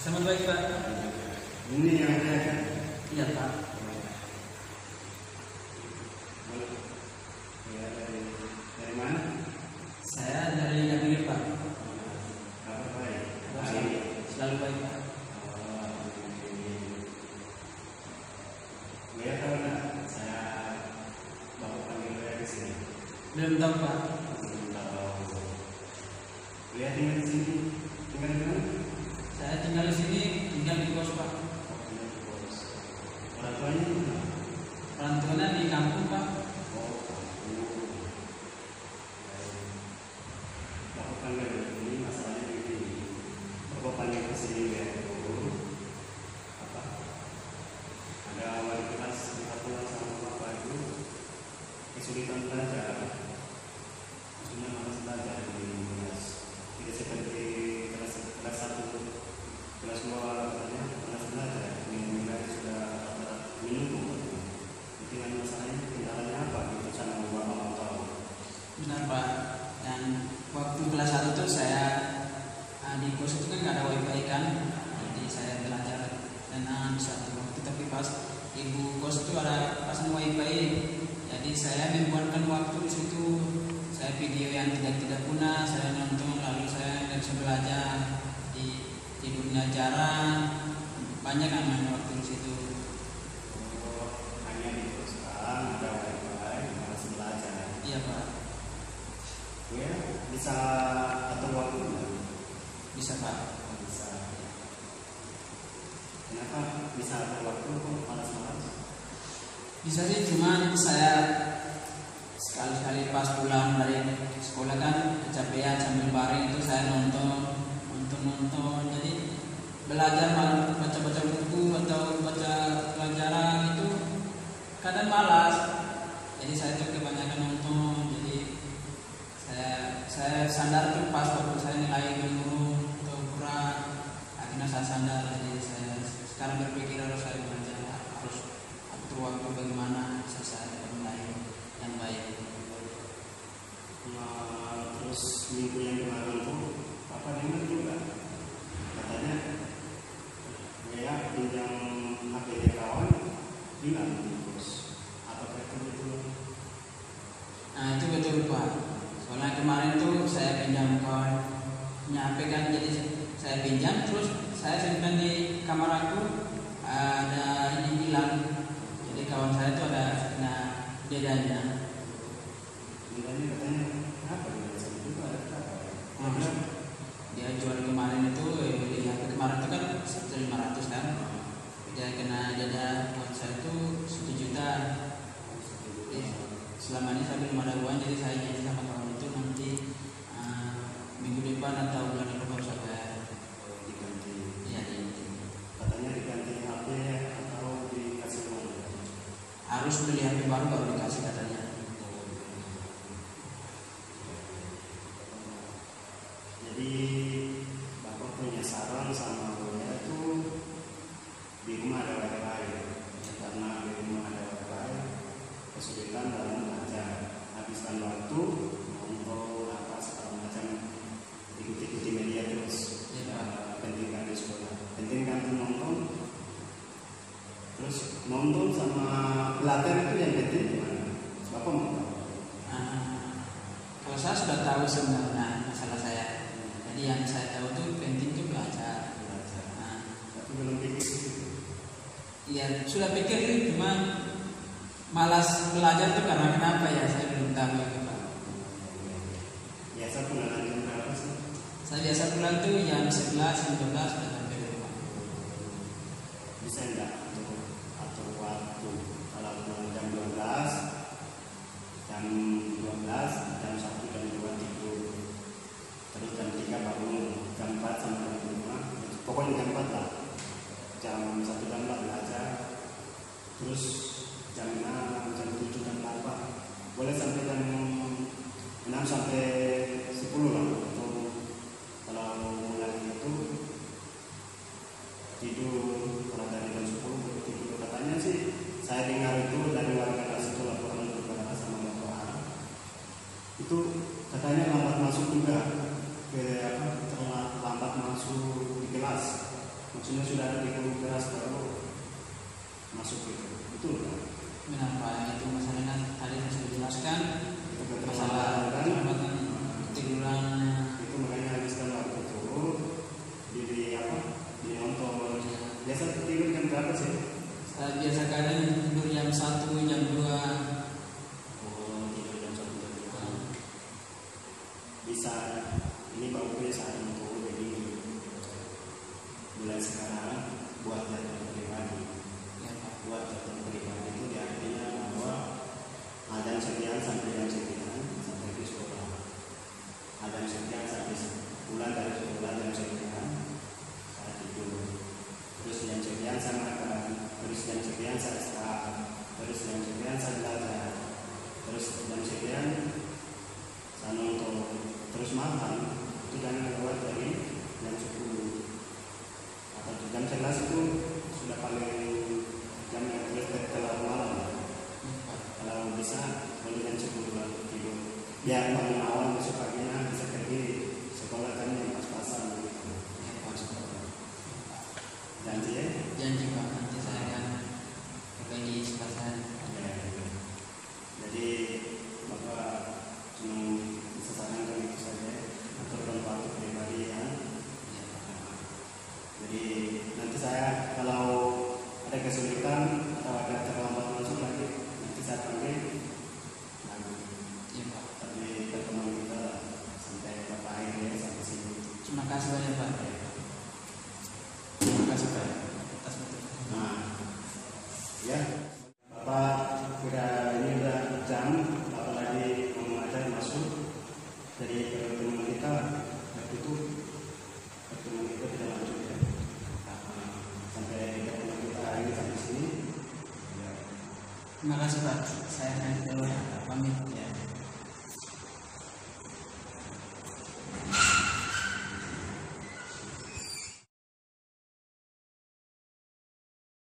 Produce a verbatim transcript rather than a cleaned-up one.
Selamat pagi Pak. Ini yang ada. Iya Pak. Ya, dari, dari mana? Saya dari Nabi Pak. Kabar baik. Selalu, selalu baik Pak. Ya tahu nggak? Saya bawa panggil saya ke sini. Belum tahu Pak. Belum tahu. Ya tinggal di sini. Tinggal di mana? Saya tinggal di sini, tinggal di kos Pak. Tinggal di kos. Orang tuanya di mana? Orang tuanya di kampung Pak. Oh, bapak panggil ini masalahnya begini. Bapak panggil ke sini ya. Apa? Ada wali kelas kita pulang sama bapak itu kesulitan belajar. Maksudnya malas belajar di kelas. Tidak seperti kelas kelas satu, kelas dua katanya malas belajar. Nilai sudah minum. Dengan masalahnya kendalanya apa? Itu sana bapak mau tahu. Benar Pak. Dan waktu kelas satu tuh saya ah, di kos itu kan nggak ada wifi kan, jadi saya belajar tenang di satu waktu. Tapi pas ibu kos itu ada pasang wifi, jadi saya membuatkan waktu di situ. Saya video yang tidak tidak guna, saya nonton, lalu saya nggak bisa belajar. Di tidurnya jarang, banyak kan main waktu di situ. Oh, hanya di perusahaan ada wifi, malas belajar. Iya Pak, Ya, bisa atur waktu nggak? bisa Pak. Bisa. Kenapa bisa atur waktu kok malas-malas? Bisa sih, cuman saya sekali-sekali pas pulang dari sekolah kan kecapean sambil baring itu saya nonton, nonton-nonton. Jadi belajar malah baca-baca buku atau baca pelajaran itu kadang malas. Jadi saya tuh kebanyakan nonton. Jadi saya saya sadar tuh pas waktu saya nilai menurun atau kurang, akhirnya saya sadar. Jadi saya sekarang berpikir harus saya belajar, harus atur waktu bagaimana bisa saya nilai yang baik. Nah, terus minggu yang kemarin tuh apa dengar juga katanya ya pinjam H P kawan hilang terus apakah itu betul? Nah itu betul Pak. Soalnya kemarin tuh saya pinjam kawan punya H P kan, jadi saya pinjam terus saya simpan di kamar aku, ada ini hilang. Jadi kawan saya tuh ada kena bedanya. Bilangnya katanya apa dia sama juga ada apa? Nah, dia jual kemarin itu eh, beli H P kemarin itu kan satu lima ratus kan. Dia kena denda buat saya itu satu juta. Eh, selama ini saya belum ada uang, jadi saya janji sama kawan itu nanti uh, minggu depan atau bulan depan baru saya bayar. Diganti. Iya, diganti. Katanya diganti H P atau dikasih uang? Harus beli H P baru baru dikasih katanya. Jadi bapak punya saran sama saya itu di rumah ada wifi karena di rumah ada wifi kesulitan dalam belajar, habiskan waktu untuk apa segala macam ikuti-ikuti media terus. Ya, Pak. Pentingkan di sekolah, pentingkan tuh nonton, terus nonton sama belajar itu yang penting gimana? Bapak mau tahu? Nah, kalau saya sudah tahu sebenarnya masalah saya. Jadi yang saya tahu tuh penting tuh belajar. Belajar. Nah, Tapi belum pikir gitu. iya sudah pikir itu, cuma malas belajar tuh karena kenapa ya saya belum tahu itu Pak. Biasa pulang jam berapa sih? Saya biasa pulang tuh jam sebelas, jam dua belas sudah sampai di rumah. Bisa enggak untuk atur waktu kalau pulang jam dua belas, jam dua belas, jam satu, jam dua tidur, terus jam tiga bangun, jam empat sampai jam lima, pokoknya jam empat lah, jam satu jam lah belajar, terus jam enam, jam tujuh, jam delapan, boleh sampai jam enam sampai sepuluh lah. Untuk kalau mulai itu tidur kalau dari jam sepuluh tidur, katanya sih saya dengar itu dari warga kelas itu laporan beberapa sama bapak itu katanya lambat masuk juga ke apa, terlambat masuk di kelas. maksudnya sudah ada di keras baru masuk itu, betul kan? Kenapa itu masalahnya tadi sudah dijelaskan Itu masalah kan? keterlambatan tiduran. Itu makanya habiskan waktu itu di, di apa? Di nonton. Biasa tidur jam berapa sih? Saya biasa kadang tidur jam satu, jam dua. Oh, tidur jam satu jam dua. Bisa ini baru saat itu, jadi mulai sekarang buat jadwal pribadi. Ya, Pak. Buat jadwal pribadi itu artinya bahwa ada sekian sampai jam sekian sampai di sekolah. Ada sekian sampai pulang dari sekolah jam sekian saya tidur. Terus jam sekian saya makan. Terus jam sekian saya istirahat. Terus jam sekian saya belajar. Terus jam sekian saya nonton. Terus makan itu jangan lewat dari jam sepuluh atau jam sebelas itu sudah paling jam yang terlalu malam. Kalau bisa kalau jam sepuluh lalu tidur biar bangun awal besok paginya bisa pergi sekolah kan yang pas-pasan gitu. Janji ya? Janji Pak, nanti saya akan berbagi sepasang. Ya, ya. Jadi Bapak cuma bisa sarankan itu saja aturkan waktu pribadi ya. Jadi nanti saya kalau ada kesulitan atau ada terlambat masuk lagi nanti saya panggil lagi. Iya Pak. Tapi pertemuan kita sampai Bapak akhirnya sampai sini. Terima kasih banyak Pak. Terima kasih Pak atas waktu. Nah, ya Bapak udah ini udah jam Bapak lagi mau mengajar masuk dari pertemuan kita itu pertemuan kita tidak lanjut ya. Sampai pertemuan kita hari ini sampai sini. Ya. Terima kasih Pak. Saya akan keluar pamit ya.